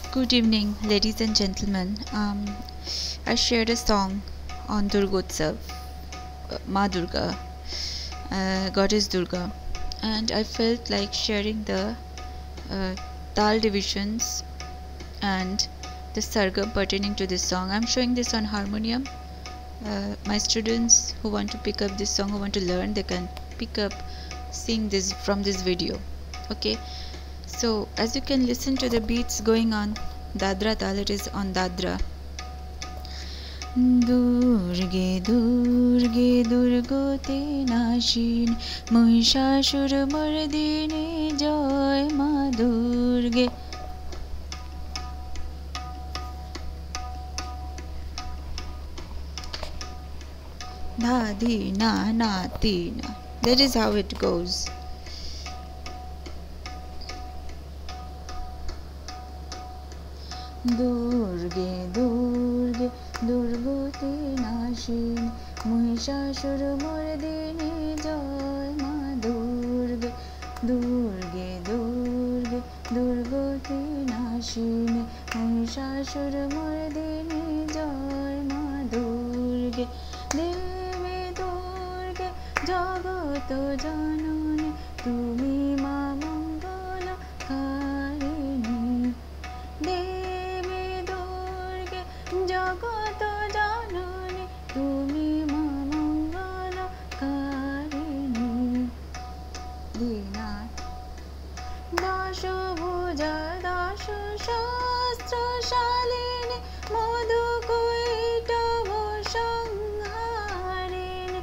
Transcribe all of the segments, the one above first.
Good evening, ladies and gentlemen. I shared a song on Durgotsav, Ma Durga, Goddess Durga, and I felt like sharing the tal divisions and the sargam pertaining to this song. I'm showing this on harmonium. My students who want to pick up this song, who want to learn, they can pick up seeing this from this video. Okay, so as you can listen to the beats going on Dadra tal, it is on Dadra. Durge Durge Durgote Nashin Mahishashur Mardini Joy Ma Durge. Dha Di Na Na Ti Na. That is how it goes. Durge Durge Durgote Nashin Mahishashur Mardini Joy Ma Durge. Durge Durge Durgote Nashin Mahishashur Mardini Joy Ma Durge. Devi Durge Jagat Janani Tumi Ma Mangala Karini. Devi Durge Jagat Janani Tumi Ma Mangala Karini. Dina Dashu Bhuja Dashu Shastra Shalini Madhu Kuita Bhushan Harini.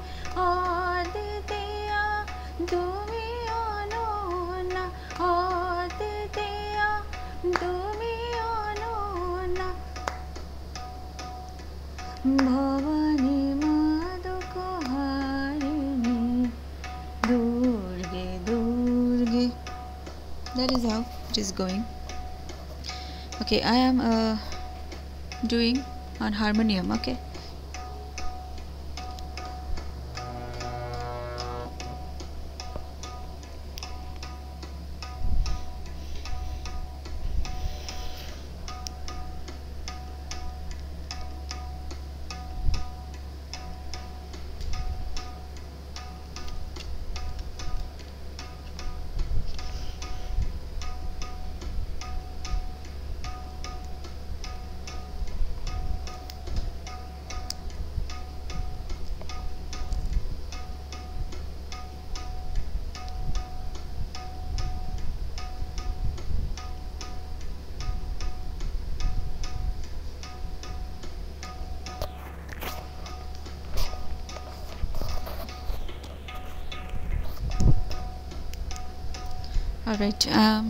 Aditya Tumi Anona Aditya Tumi Anona Bhavani Madhuko Harini. Durge Durge. That is how it is going. Okay, I am doing on harmonium. Okay. All right.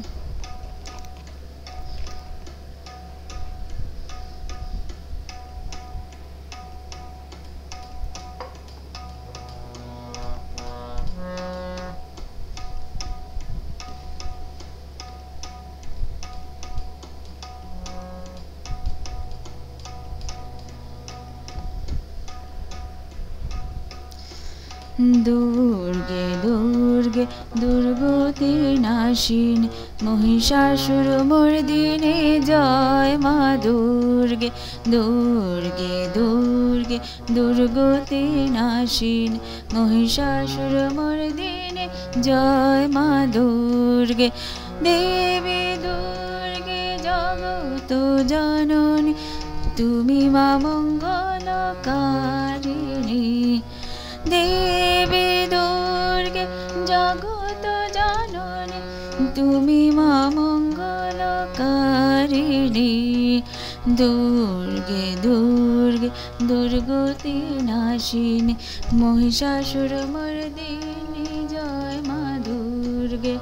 Durge Durge Durgote Nashin Mahishashur Mardini Joy Ma Durge. Durge Durge Durgote Nashin Mahishashur Mardini Joy Ma Durge. Devi Durge Jagat Janani Tumi Ma Mangala Karini. Devi Durge Jagat Janani Tumi Ma Mangala Karini. Durge Durge Durgote Nashini Mahishashur Mardini Joy Ma Durge.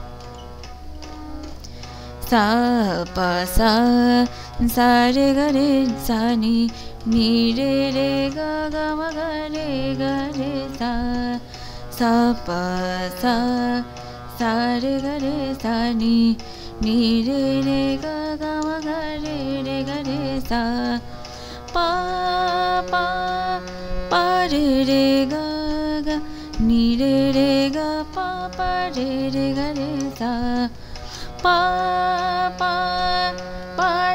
Sa pa sa sa re ga re sa ni ni re re ga ga ma ga re sa. Sa pa sa sa re ga re sa ni ni re ga ga ma ga re sa. Pa pa pa re ga ga ni re ga pa pa re ga re sa. Pa pa pa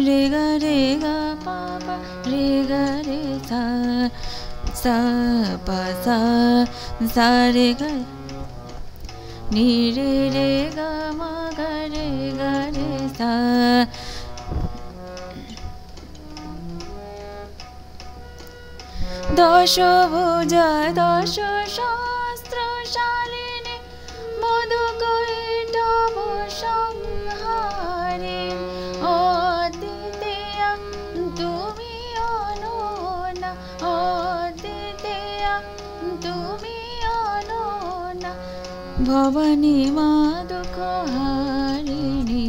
re ga pa pa re ga re sa pa sa re ga ni re ga ma ga re sa. Dashabhuja दश सहस्रशालिनी मधुकैटभ संहारी अद्वितीय तुमी अनन्या अद्वितीय तुमी अनन्या भवानी मा दुःखहारिणी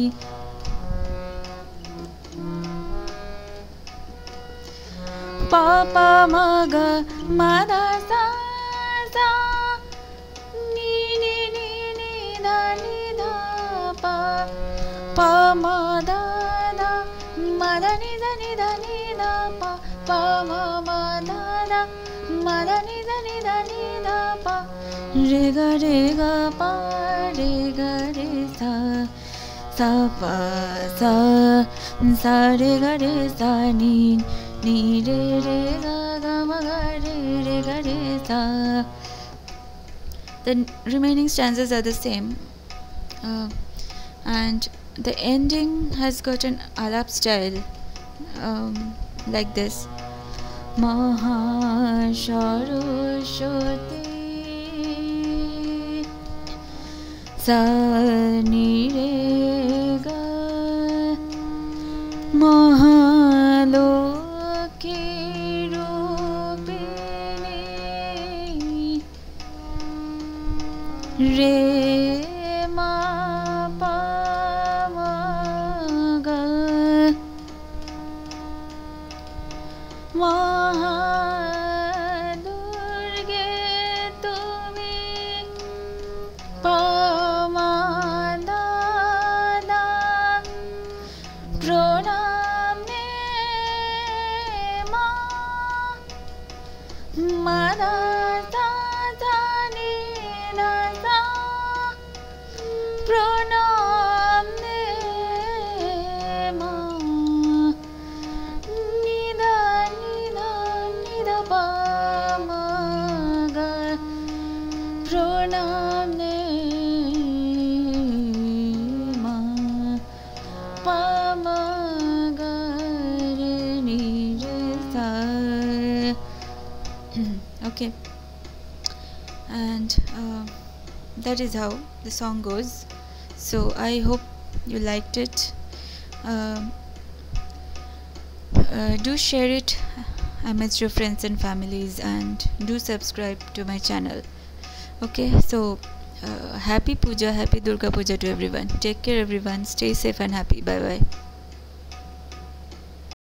पापा मगा मादा सा सा नी नी नी नी दा पा पा मा दा मा दा नी दा पा पा मा दा मा दा नी दा पा रे गा पा रे गा रे सा पा सा रे गा सा नी ni re ga ma ga re ga re sa. The remaining stanzas are the same, and the ending has got an alap style, like this: Maha Saraswati sa ni re ga Mahalo re ma pa ma ga Mahadurge tumi pa ma da pranam ne ma da pranam ne ma ni da pa ma ga pranam ne ma pa ma ga re ni re sa. Okay, and that is how the song goes. So I hope you liked it. Do share it amidst your friends and families, and do subscribe to my channel. Okay, so happy Puja, happy Durga Puja to everyone. Take care everyone, stay safe and happy. Bye bye.